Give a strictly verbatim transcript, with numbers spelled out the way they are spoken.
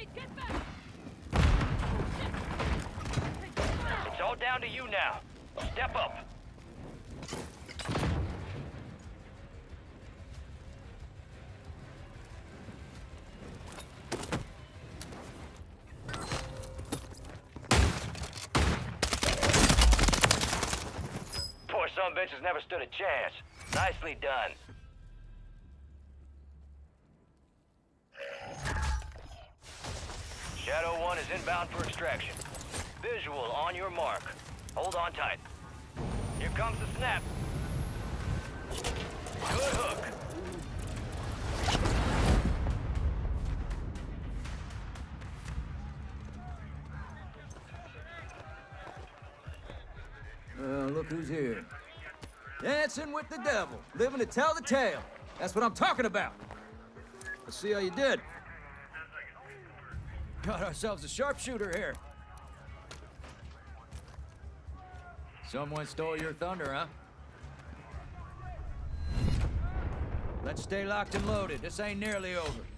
Get back! It's all down to you now. Step up. Poor sumbitch has never stood a chance. Nicely done. Shadow one is inbound for extraction. Visual on your mark. Hold on tight. Here comes the snap. Good hook. Uh, look who's here. Dancing with the devil, living to tell the tale. That's what I'm talking about. Let's see how you did. Got ourselves a sharpshooter here. Someone stole your thunder, huh? Let's stay locked and loaded. This ain't nearly over.